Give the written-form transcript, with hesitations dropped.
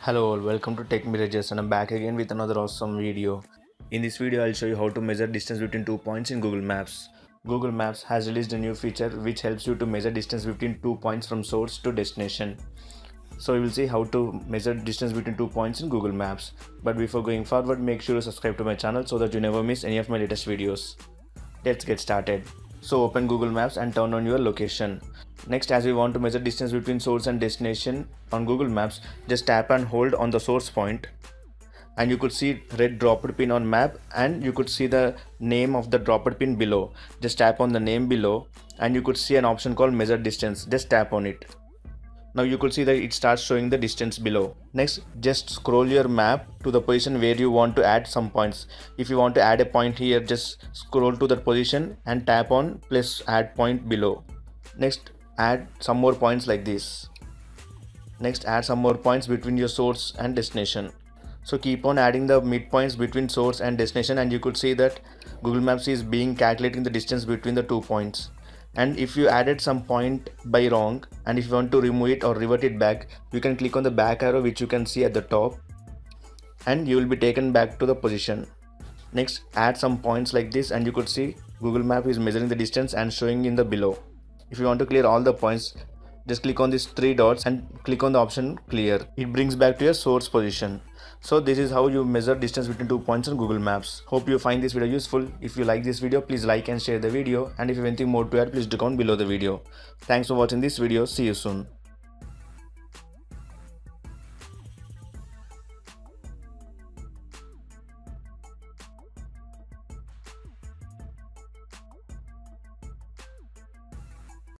Hello all, welcome to Tech Mirages and I'm back again with another awesome video. In this video I'll show you how to measure distance between 2 points in Google Maps. Google Maps has released a new feature which helps you to measure distance between 2 points from source to destination. So we will see how to measure distance between 2 points in Google Maps. But before going forward, make sure to subscribe to my channel so that you never miss any of my latest videos. Let's get started. So open Google Maps and turn on your location. Next, as we want to measure distance between source and destination on Google Maps, just tap and hold on the source point and you could see red dropped pin on map and you could see the name of the dropped pin below. Just tap on the name below and you could see an option called measure distance. Just tap on it. Now you could see that it starts showing the distance below. Next, just scroll your map to the position where you want to add some points. If you want to add a point here, just scroll to that position and tap on plus add point below. Next, add some more points like this. Next, add some more points between your source and destination. So keep on adding the midpoints between source and destination and you could see that Google Maps is calculating the distance between the 2 points. And if you added some point by wrong and if you want to remove it or revert it back, you can click on the back arrow which you can see at the top and you will be taken back to the position. Next, add some points like this and you could see Google Map is measuring the distance and showing in the below. If you want to clear all the points, just click on these 3 dots and click on the option clear. It brings back to your source position. So this is how you measure distance between 2 points on Google Maps. Hope you find this video useful. If you like this video, please like and share the video. And if you have anything more to add, please do comment below the video. Thanks for watching this video. See you soon.